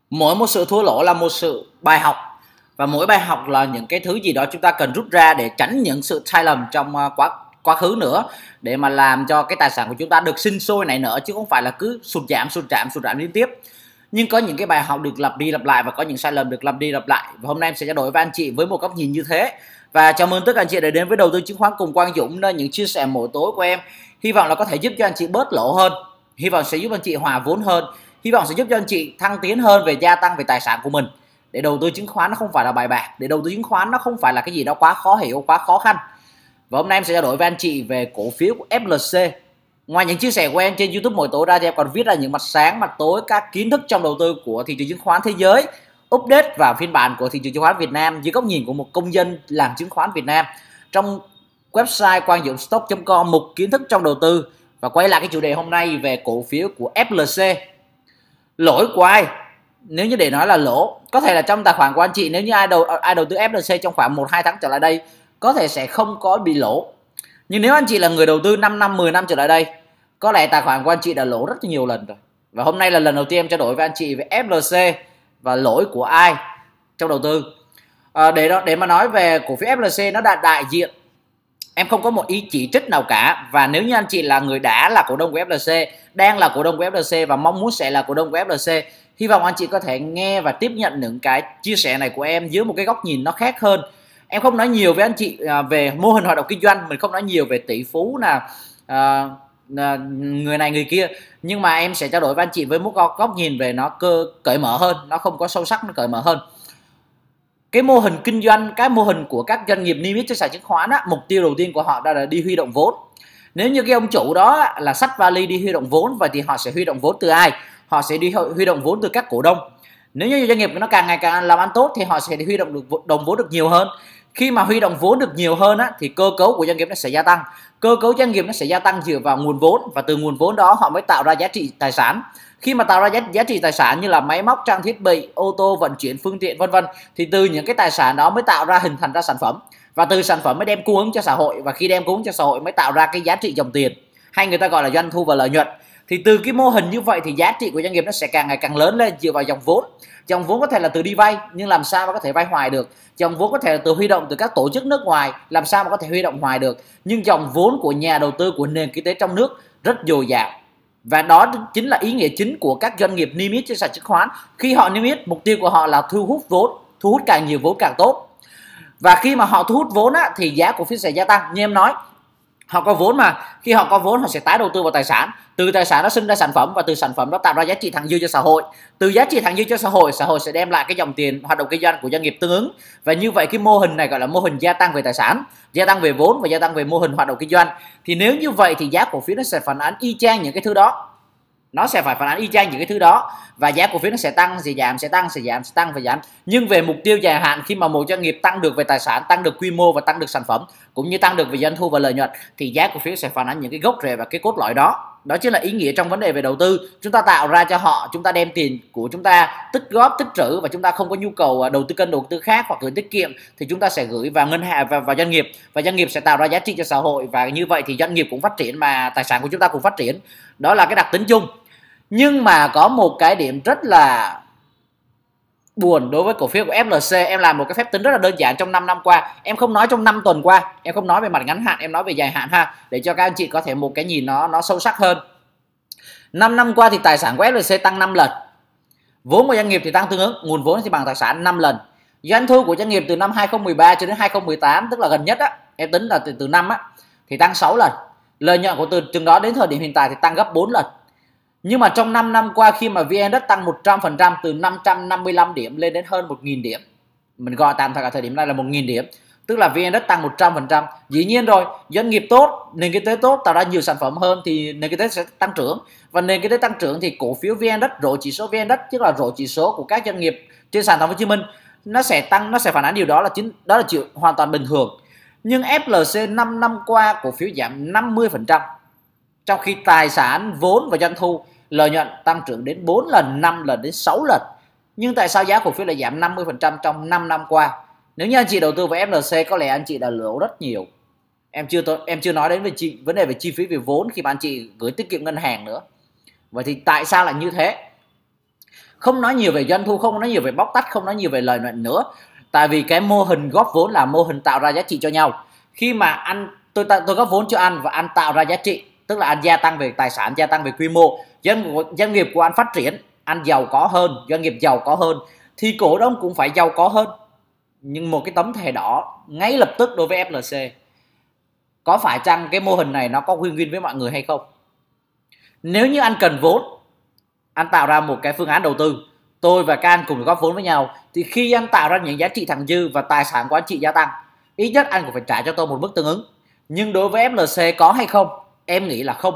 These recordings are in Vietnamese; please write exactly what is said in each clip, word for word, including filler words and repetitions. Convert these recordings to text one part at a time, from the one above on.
Mỗi một sự thua lỗ là một sự bài học, và mỗi bài học là những cái thứ gì đó chúng ta cần rút ra để tránh những sự sai lầm trong uh, quá quá khứ nữa, để mà làm cho cái tài sản của chúng ta được sinh sôi nảy nở, chứ không phải là cứ sụt giảm sụt giảm sụt giảm liên tiếp. Nhưng có những cái bài học được lặp đi lặp lại và có những sai lầm được lặp đi lặp lại, và hôm nay em sẽ trao đổi với anh chị với một góc nhìn như thế. Và chào mừng tất cả anh chị đã đến với Đầu tư chứng khoán cùng Quang Dũng, nơi những chia sẻ mỗi tối của em hy vọng là có thể giúp cho anh chị bớt lỗ hơn, hy vọng sẽ giúp anh chị hòa vốn hơn, hy vọng sẽ giúp cho anh chị thăng tiến hơn về gia tăng về tài sản của mình. Để đầu tư chứng khoán nó không phải là bài bạc, để đầu tư chứng khoán nó không phải là cái gì đó quá khó hiểu, quá khó khăn. Và hôm nay em sẽ trao đổi với anh chị về cổ phiếu của ép lờ xê. Ngoài những chia sẻ của em trên YouTube mỗi tối ra thì em còn viết ra những mặt sáng mặt tối các kiến thức trong đầu tư của thị trường chứng khoán thế giới, update vào phiên bản của thị trường chứng khoán Việt Nam dưới góc nhìn của một công dân làm chứng khoán Việt Nam trong website quang dũng stock chấm com, mục kiến thức trong đầu tư. Và quay lại cái chủ đề hôm nay về cổ phiếu của ép lờ xê. Lỗi của ai? Nếu như để nói là lỗ, có thể là trong tài khoản của anh chị, nếu như ai đầu ai đầu tư ép lờ xê trong khoảng một hai tháng trở lại đây có thể sẽ không có bị lỗ. Nhưng nếu anh chị là người đầu tư năm năm, mười năm trở lại đây, có lẽ tài khoản của anh chị đã lỗ rất nhiều lần rồi. Và hôm nay là lần đầu tiên em trao đổi với anh chị về ép lờ xê và lỗi của ai trong đầu tư. À, để để mà nói về cổ phiếu ép lờ xê, nó đã đại diện, em không có một ý chỉ trích nào cả. Và nếu như anh chị là người đã là cổ đông của ép lờ xê, đang là cổ đông của ép lờ xê và mong muốn sẽ là cổ đông của ép lờ xê, hy vọng anh chị có thể nghe và tiếp nhận những cái chia sẻ này của em dưới một cái góc nhìn nó khác hơn. Em không nói nhiều với anh chị về mô hình hoạt động kinh doanh, mình không nói nhiều về tỷ phú là à, người này người kia, nhưng mà em sẽ trao đổi với anh chị với một góc nhìn về nó cơ cởi mở hơn, nó không có sâu sắc, nó cởi mở hơn. Cái mô hình kinh doanh, cái mô hình của các doanh nghiệp niêm yết trên sàn chứng khoán á, mục tiêu đầu tiên của họ đó là đi huy động vốn. Nếu như cái ông chủ đó là xách vali đi huy động vốn, vậy thì họ sẽ huy động vốn từ ai? Họ sẽ đi huy động vốn từ các cổ đông. Nếu như doanh nghiệp nó càng ngày càng làm ăn tốt thì họ sẽ đi huy động được đồng vốn được nhiều hơn. Khi mà huy động vốn được nhiều hơn á, thì cơ cấu của doanh nghiệp nó sẽ gia tăng. Cơ cấu doanh nghiệp nó sẽ gia tăng dựa vào nguồn vốn, và từ nguồn vốn đó họ mới tạo ra giá trị tài sản. Khi mà tạo ra giá, giá trị tài sản như là máy móc, trang thiết bị, ô tô, vận chuyển, phương tiện vân vân, thì từ những cái tài sản đó mới tạo ra hình thành ra sản phẩm, và từ sản phẩm mới đem cung ứng cho xã hội, và khi đem cung ứng cho xã hội mới tạo ra cái giá trị dòng tiền, hay người ta gọi là doanh thu và lợi nhuận. Thì từ cái mô hình như vậy thì giá trị của doanh nghiệp nó sẽ càng ngày càng lớn lên dựa vào dòng vốn. Dòng vốn có thể là từ đi vay, nhưng làm sao mà có thể vay hoài được. Dòng vốn có thể là từ huy động từ các tổ chức nước ngoài, làm sao mà có thể huy động hoài được. Nhưng dòng vốn của nhà đầu tư, của nền kinh tế trong nước rất dồi dào. Và đó chính là ý nghĩa chính của các doanh nghiệp niêm yết trên sàn chứng khoán. Khi họ niêm yết, mục tiêu của họ là thu hút vốn, thu hút càng nhiều vốn càng tốt. Và khi mà họ thu hút vốn á, thì giá cổ phiếu sẽ gia tăng. Như em nói, họ có vốn mà, khi họ có vốn họ sẽ tái đầu tư vào tài sản, từ tài sản nó sinh ra sản phẩm, và từ sản phẩm đó tạo ra giá trị thặng dư cho xã hội. Từ giá trị thặng dư cho xã hội, xã hội sẽ đem lại cái dòng tiền hoạt động kinh doanh của doanh nghiệp tương ứng. Và như vậy cái mô hình này gọi là mô hình gia tăng về tài sản, gia tăng về vốn và gia tăng về mô hình hoạt động kinh doanh. Thì nếu như vậy thì giá cổ phiếu nó sẽ phản ánh y chang những cái thứ đó. Nó sẽ phải phản ánh y chang những cái thứ đó, và giá cổ phiếu nó sẽ tăng, sẽ giảm, sẽ tăng, sẽ giảm, sẽ tăng, phải giảm. Nhưng về mục tiêu dài hạn, khi mà một doanh nghiệp tăng được về tài sản, tăng được quy mô và tăng được sản phẩm, cũng như tăng được về doanh thu và lợi nhuận, thì giá cổ phiếu sẽ phản ánh những cái gốc rễ và cái cốt lõi đó. Đó chính là ý nghĩa trong vấn đề về đầu tư. Chúng ta tạo ra cho họ, chúng ta đem tiền của chúng ta tích góp, tích trữ, và chúng ta không có nhu cầu đầu tư kênh đầu tư khác hoặc gửi tiết kiệm, thì chúng ta sẽ gửi vào ngân hàng và vào doanh nghiệp, và doanh nghiệp sẽ tạo ra giá trị cho xã hội, và như vậy thì doanh nghiệp cũng phát triển mà tài sản của chúng ta cũng phát triển. Đó là cái đặc tính chung. Nhưng mà có một cái điểm rất là buồn đối với cổ phiếu của ép lờ xê. Em làm một cái phép tính rất là đơn giản trong năm năm qua. Em không nói trong năm tuần qua, em không nói về mặt ngắn hạn, em nói về dài hạn ha, để cho các anh chị có thể một cái nhìn nó nó sâu sắc hơn. năm năm qua thì tài sản của ép lờ xê tăng năm lần. Vốn của doanh nghiệp thì tăng tương ứng, nguồn vốn thì bằng tài sản năm lần. Doanh thu của doanh nghiệp từ năm hai không một ba cho đến hai không một tám, tức là gần nhất á, em tính là từ từ năm á, thì tăng sáu lần. Lợi nhuận của từ chừng đó đến thời điểm hiện tại thì tăng gấp bốn lần. Nhưng mà trong năm năm qua, khi mà vê en-Index tăng một trăm phần trăm, từ năm trăm năm mươi lăm điểm lên đến hơn một nghìn điểm, mình gọi tạm thời cả thời điểm này là một nghìn điểm, tức là vê en-Index tăng một trăm phần trăm. Dĩ nhiên rồi, doanh nghiệp tốt, nền kinh tế tốt, tạo ra nhiều sản phẩm hơn thì nền kinh tế sẽ tăng trưởng. Và nền kinh tế tăng trưởng thì cổ phiếu vê en-Index, rổ chỉ số vê en-Index, tức là rổ chỉ số của các doanh nghiệp trên sàn Thành phố Hồ Chí Minh, nó sẽ tăng, nó sẽ phản ánh điều đó, là chính đó là chuyện hoàn toàn bình thường. Nhưng ép lờ xê năm năm qua cổ phiếu giảm năm mươi phần trăm, trong khi tài sản, vốn và doanh thu, lợi nhuận tăng trưởng đến bốn lần, năm lần, đến sáu lần. Nhưng tại sao giá cổ phiếu lại giảm năm mươi phần trăm trong năm năm qua? Nếu như anh chị đầu tư vào ép lờ xê, có lẽ anh chị đã lỗ rất nhiều. Em chưa em chưa nói đến về chi, vấn đề về chi phí về vốn khi mà anh chị gửi tiết kiệm ngân hàng nữa. Vậy thì tại sao lại như thế? Không nói nhiều về doanh thu, không nói nhiều về bóc tách, không nói nhiều về lợi nhuận nữa. Tại vì cái mô hình góp vốn là mô hình tạo ra giá trị cho nhau. Khi mà anh tôi tôi góp vốn cho anh và anh tạo ra giá trị, tức là anh gia tăng về tài sản, gia tăng về quy mô, doanh, doanh nghiệp của anh phát triển, anh giàu có hơn, doanh nghiệp giàu có hơn, thì cổ đông cũng phải giàu có hơn. Nhưng một cái tấm thẻ đỏ ngay lập tức đối với ép lờ xê, có phải chăng cái mô hình này nó có win-win với mọi người hay không? Nếu như anh cần vốn, anh tạo ra một cái phương án đầu tư, tôi và các anh cùng góp vốn với nhau, thì khi anh tạo ra những giá trị thặng dư và tài sản của anh chị gia tăng, ít nhất anh cũng phải trả cho tôi một mức tương ứng. Nhưng đối với ép lờ xê có hay không? Em nghĩ là không.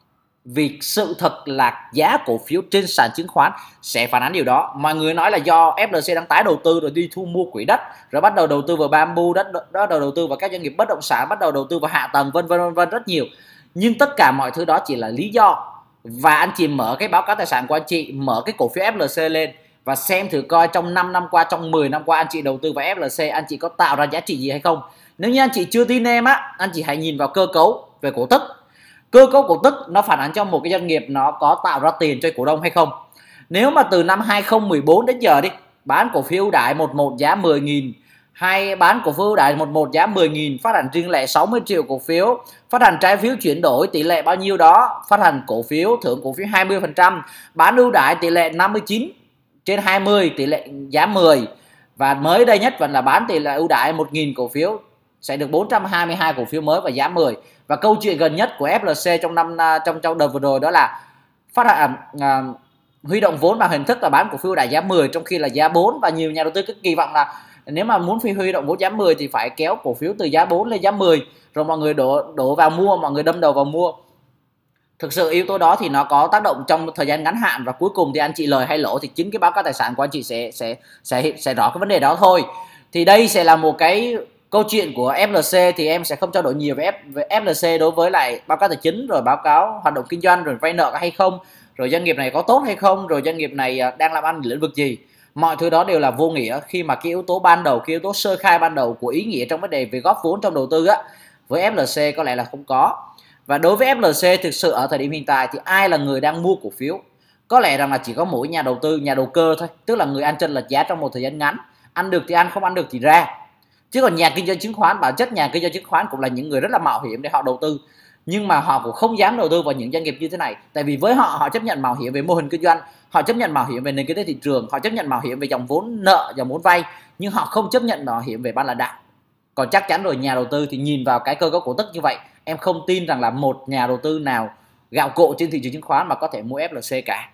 Vì sự thật là giá cổ phiếu trên sàn chứng khoán sẽ phản ánh điều đó. Mọi người nói là do ép lờ xê đang tái đầu tư rồi đi thu mua quỹ đất, rồi bắt đầu đầu tư vào bamboo, đất bắt đầu đầu tư vào các doanh nghiệp bất động sản, bắt đầu đầu tư vào hạ tầng, vân vân vân vân rất nhiều. Nhưng tất cả mọi thứ đó chỉ là lý do. Và anh chị mở cái báo cáo tài sản của anh chị, mở cái cổ phiếu ép lờ xê lên và xem thử coi trong năm năm qua, trong mười năm qua anh chị đầu tư vào ép lờ xê, anh chị có tạo ra giá trị gì hay không. Nếu như anh chị chưa tin em á, anh chị hãy nhìn vào cơ cấu về cổ tức. Cơ cấu cổ tức nó phản ánh cho một cái doanh nghiệp nó có tạo ra tiền cho cổ đông hay không. Nếu mà từ năm hai không một bốn đến giờ đi, bán cổ phiếu ưu đãi một một giá mười nghìn, hay bán cổ phiếu ưu đãi một một giá mười nghìn, phát hành riêng lẻ sáu mươi triệu cổ phiếu, phát hành trái phiếu chuyển đổi tỷ lệ bao nhiêu đó, phát hành cổ phiếu thưởng cổ phiếu hai mươi phần trăm, bán ưu đãi tỷ lệ năm mươi chín trên hai mươi, tỷ lệ giá mười, và mới đây nhất vẫn là bán tỷ lệ ưu đãi một nghìn cổ phiếu sẽ được bốn trăm hai mươi hai cổ phiếu mới và giá mười. Và câu chuyện gần nhất của ép lờ xê trong năm trong trong đợt vừa rồi đó là phát hành à, huy động vốn bằng hình thức là bán cổ phiếu đại giá mười trong khi là giá bốn, và nhiều nhà đầu tư cứ kỳ vọng là nếu mà muốn phi huy động vốn giá mười thì phải kéo cổ phiếu từ giá bốn lên giá mười, rồi mọi người đổ đổ vào mua, mọi người đâm đầu vào mua. Thực sự yếu tố đó thì nó có tác động trong thời gian ngắn hạn, và cuối cùng thì anh chị lời hay lỗ thì chính cái báo cáo tài sản của anh chị sẽ sẽ sẽ sẽ rõ cái vấn đề đó thôi. Thì đây sẽ là một cái câu chuyện của ép lờ xê, thì em sẽ không trao đổi nhiều về, F, về ép lờ xê đối với lại báo cáo tài chính, rồi báo cáo hoạt động kinh doanh, rồi vay nợ hay không, rồi doanh nghiệp này có tốt hay không, rồi doanh nghiệp này đang làm ăn lĩnh vực gì. Mọi thứ đó đều là vô nghĩa khi mà cái yếu tố ban đầu, cái yếu tố sơ khai ban đầu của ý nghĩa trong vấn đề về góp vốn trong đầu tư á, với ép lờ xê có lẽ là không có. Và đối với ép lờ xê thực sự ở thời điểm hiện tại thì ai là người đang mua cổ phiếu? Có lẽ rằng là chỉ có mỗi nhà đầu tư, nhà đầu cơ thôi, tức là người ăn chênh lệch giá trong một thời gian ngắn, ăn được thì ăn, không ăn được thì ra. Chứ còn nhà kinh doanh chứng khoán, bản chất nhà kinh doanh chứng khoán cũng là những người rất là mạo hiểm để họ đầu tư, nhưng mà họ cũng không dám đầu tư vào những doanh nghiệp như thế này. Tại vì với họ, họ chấp nhận mạo hiểm về mô hình kinh doanh, họ chấp nhận mạo hiểm về nền kinh tế thị trường, họ chấp nhận mạo hiểm về dòng vốn nợ, dòng vốn vay, nhưng họ không chấp nhận mạo hiểm về ban lãnh đạo. Còn chắc chắn rồi, nhà đầu tư thì nhìn vào cái cơ cấu cổ tức như vậy, em không tin rằng là một nhà đầu tư nào gạo cội trên thị trường chứng khoán mà có thể mua ép lờ xê cả.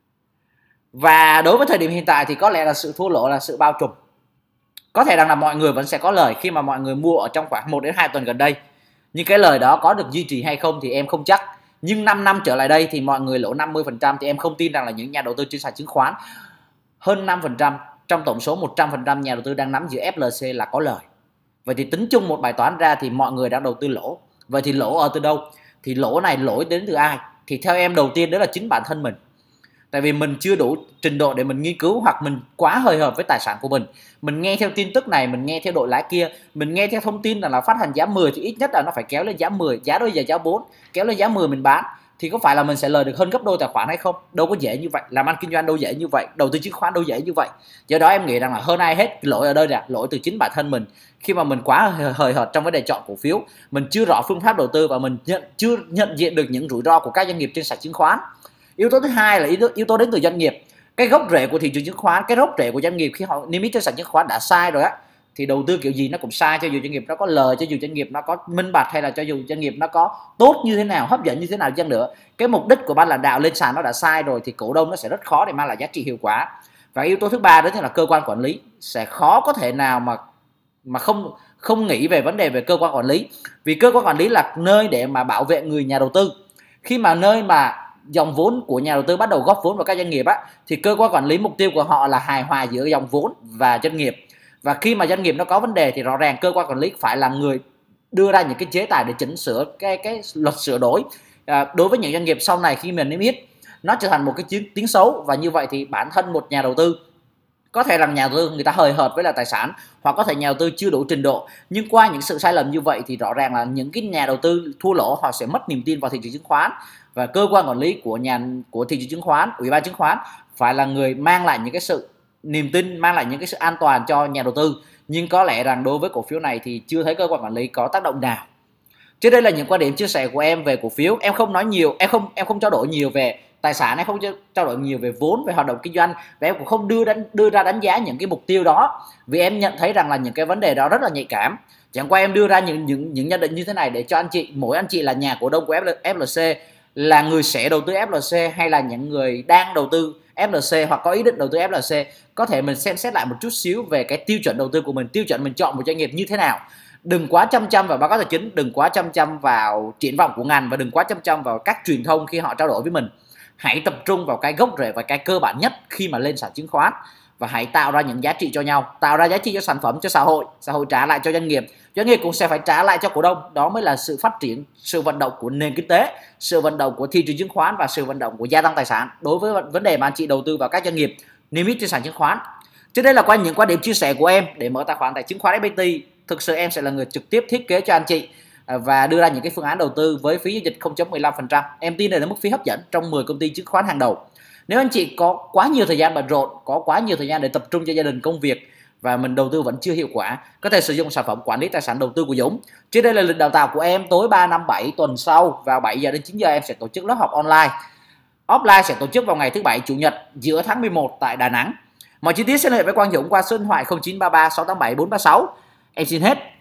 Và đối với thời điểm hiện tại thì có lẽ là sự thua lỗ là sự bao trùm. Có thể rằng là mọi người vẫn sẽ có lời khi mà mọi người mua ở trong khoảng một đến hai tuần gần đây. Nhưng cái lời đó có được duy trì hay không thì em không chắc. Nhưng năm năm trở lại đây thì mọi người lỗ năm mươi phần trăm, thì em không tin rằng là những nhà đầu tư trên sàn chứng khoán hơn năm phần trăm trong tổng số một trăm phần trăm nhà đầu tư đang nắm giữ ép lờ xê là có lời. Vậy thì tính chung một bài toán ra thì mọi người đang đầu tư lỗ. Vậy thì lỗ ở từ đâu? Thì lỗ này lỗi đến từ ai? Thì theo em đầu tiên đó là chính bản thân mình. Tại vì mình chưa đủ trình độ để mình nghiên cứu, hoặc mình quá hời hợt với tài sản của mình. Mình nghe theo tin tức này, mình nghe theo đội lái kia, mình nghe theo thông tin rằng là phát hành giá mười thì ít nhất là nó phải kéo lên giá mười, giá đôi giờ giá bốn, kéo lên giá mười mình bán. Thì có phải là mình sẽ lời được hơn gấp đôi tài khoản hay không? Đâu có dễ như vậy, làm ăn kinh doanh đâu dễ như vậy, đầu tư chứng khoán đâu dễ như vậy. Do đó em nghĩ rằng là hơn ai hết lỗi ở đây là lỗi từ chính bản thân mình. Khi mà mình quá hời hợt trong vấn đề chọn cổ phiếu, mình chưa rõ phương pháp đầu tư và mình nhận, chưa nhận diện được những rủi ro của các doanh nghiệp trên sàn chứng khoán. Yếu tố thứ hai là yếu tố, yếu tố đến từ doanh nghiệp. Cái gốc rễ của thị trường chứng khoán, cái gốc rễ của doanh nghiệp khi họ niêm yết trên sàn chứng khoán đã sai rồi á, thì đầu tư kiểu gì nó cũng sai. Cho dù doanh nghiệp nó có lời, cho dù doanh nghiệp nó có minh bạch, hay là cho dù doanh nghiệp nó có tốt như thế nào, hấp dẫn như thế nào chăng nữa, cái mục đích của ban lãnh đạo lên sàn nó đã sai rồi thì cổ đông nó sẽ rất khó để mang lại giá trị hiệu quả. Và yếu tố thứ ba đó chính là cơ quan quản lý. Sẽ khó có thể nào mà mà không không nghĩ về vấn đề về cơ quan quản lý, vì cơ quan quản lý là nơi để mà bảo vệ người nhà đầu tư. Khi mà nơi mà dòng vốn của nhà đầu tư bắt đầu góp vốn vào các doanh nghiệp á, thì cơ quan quản lý mục tiêu của họ là hài hòa giữa dòng vốn và doanh nghiệp. Và khi mà doanh nghiệp nó có vấn đề thì rõ ràng cơ quan quản lý phải là người đưa ra những cái chế tài để chỉnh sửa cái cái luật sửa đổi à, đối với những doanh nghiệp sau này khi mình niêm yết nó trở thành một cái tiếng xấu. Và như vậy thì bản thân một nhà đầu tư, có thể rằng nhà đầu tư người ta hời hợt với là tài sản, hoặc có thể nhà đầu tư chưa đủ trình độ, nhưng qua những sự sai lầm như vậy thì rõ ràng là những cái nhà đầu tư thua lỗ họ sẽ mất niềm tin vào thị trường chứng khoán. Và cơ quan quản lý của nhà của thị trường chứng khoán, ủy ban chứng khoán phải là người mang lại những cái sự niềm tin, mang lại những cái sự an toàn cho nhà đầu tư. Nhưng có lẽ rằng đối với cổ phiếu này thì chưa thấy cơ quan quản lý có tác động nào. Chứ đây là những quan điểm chia sẻ của em về cổ phiếu. Em không nói nhiều, em không em không trao đổi nhiều về tài sản, em không trao đổi nhiều về vốn, về hoạt động kinh doanh, và em cũng không đưa đánh, đưa ra đánh giá những cái mục tiêu đó, vì em nhận thấy rằng là những cái vấn đề đó rất là nhạy cảm. Chẳng qua em đưa ra những những những nhận định như thế này để cho anh chị, mỗi anh chị là nhà cổ đông của ép lờ xê, là người sẽ đầu tư ép lờ xê hay là những người đang đầu tư ép lờ xê hoặc có ý định đầu tư ép lờ xê, có thể mình xem xét lại một chút xíu về cái tiêu chuẩn đầu tư của mình, tiêu chuẩn mình chọn một doanh nghiệp như thế nào. Đừng quá chăm chăm vào báo cáo tài chính, đừng quá chăm chăm vào triển vọng của ngành, và đừng quá chăm chăm vào các truyền thông khi họ trao đổi với mình. Hãy tập trung vào cái gốc rễ và cái cơ bản nhất khi mà lên sàn chứng khoán, và hãy tạo ra những giá trị cho nhau, tạo ra giá trị cho sản phẩm, cho xã hội, xã hội trả lại cho doanh nghiệp, doanh nghiệp cũng sẽ phải trả lại cho cổ đông. Đó mới là sự phát triển, sự vận động của nền kinh tế, sự vận động của thị trường chứng khoán và sự vận động của gia tăng tài sản đối với vấn đề mà anh chị đầu tư vào các doanh nghiệp niêm yết trên sàn chứng khoán. Chứ đây là qua những quan điểm chia sẻ của em để mở tài khoản tại chứng khoán ép pê tê. Thực sự em sẽ là người trực tiếp thiết kế cho anh chị và đưa ra những cái phương án đầu tư với phí giao dịch không phẩy mười lăm phần trăm. Em tin đây là mức phí hấp dẫn trong mười công ty chứng khoán hàng đầu. Nếu anh chị có quá nhiều thời gian bận rộn, có quá nhiều thời gian để tập trung cho gia đình, công việc, và mình đầu tư vẫn chưa hiệu quả, có thể sử dụng sản phẩm quản lý tài sản đầu tư của Dũng. Chứ đây là lịch đào tạo của em, tối ba, năm, bảy tuần sau vào bảy giờ đến chín giờ em sẽ tổ chức lớp học online. Offline sẽ tổ chức vào ngày thứ bảy, chủ nhật giữa tháng mười một tại Đà Nẵng. Mọi chi tiết sẽ liên hệ với Quang Dũng qua số điện thoại không chín ba ba sáu tám bảy bốn ba sáu. Em xin hết.